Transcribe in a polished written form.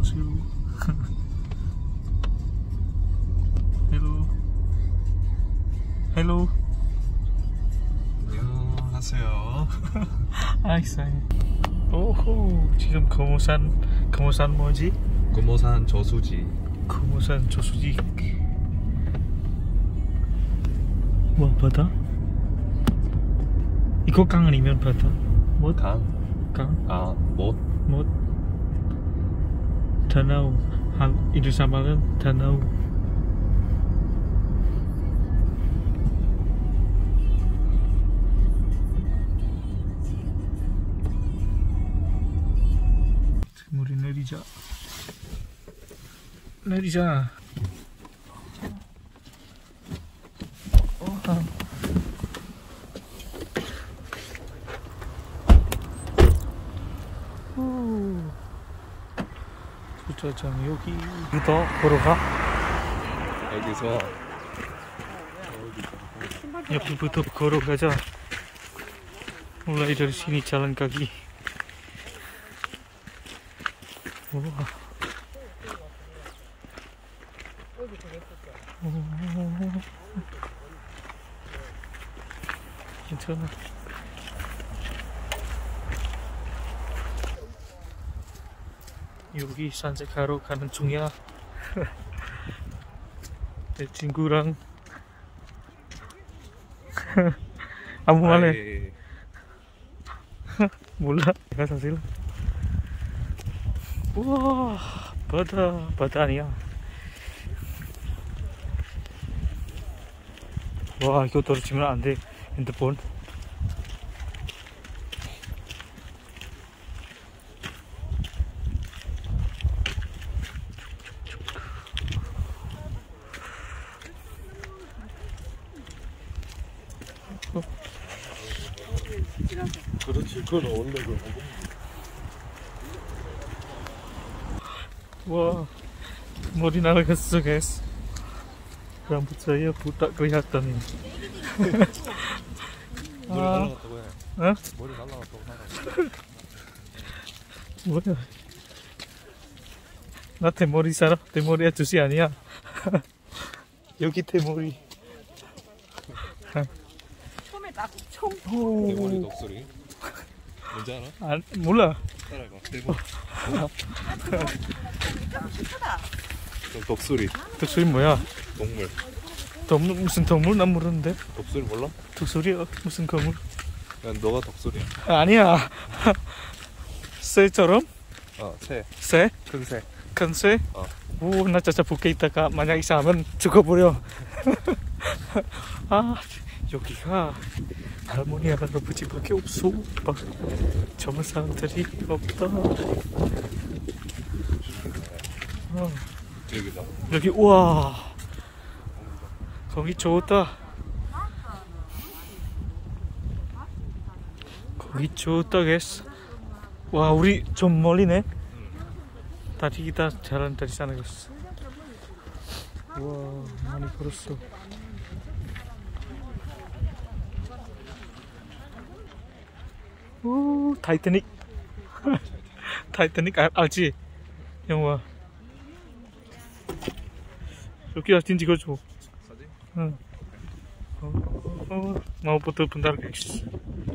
안녕하세요. 헬로. 헬로. 안녕하세요. 아, 이상해. 오호, 지금 금오산 뭐지? 금오산 저수지. 금오산 저수지. 와, 바다? 이거 강 아니면 바다? 뭐? 강. 강? 못. 못. danau. Indonesia 말은 danau. 물이 내리자. 주차장 여기부터 걸어가. 여기부터 걸어가자. mulai dari sini jalan kaki. 우와. 괜찮아. 여기 산책하러 가는 중이야. 내 친구랑. 아무 말해. 몰라. 내가 사실. 우와, 바다 아니야. 와, 이거 떨어지면 안 돼. 핸드폰. 그렇지, 그건 원래 그. 와, 머리 날아갔어, guys. rambut saya butak kelihatan ini. 머리 날라갔다고 해. 어? 머리 날라갔다고 하라. 뭐야? 나 대머리 살아? 대머리 아저씨 아니야? 여기 대머리. 처음에 딱 총. 대머리 독수리. 뭔지 알아? 아, 몰라. 따라가. 대머리. 크다. 독수리. 독수리 뭐야? 동물. 동물 무슨 동물? 난 모르는데. 독수리 몰라? 독수리 무슨 동물? 난 너가 독수리야. 아니야. 새처럼? 새. 새? 큰 새. 큰 새? 오, 나 진짜 밖에 있다가 만약 이상하면 죽어버려. 아, 여기가 할머니 할아버지밖에 없어. 막 젊은 사람들이 없다. 여기다. 여기 우와, 거기 좋다. 거기 좋다, guys. 와, 우리 좀 멀리네. 다시 kita jalan dari sana, guys. 와, 많이 걸었어. 오, 타이타닉. 타이타닉 알지? 영화. 여기 사진 찍어줘. 사진? 응. mau foto bentar, guys.